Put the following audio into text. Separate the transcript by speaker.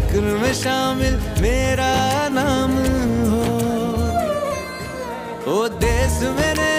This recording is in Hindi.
Speaker 1: जिक्र में शामिल मेरा नाम हो। ओ देश मेरे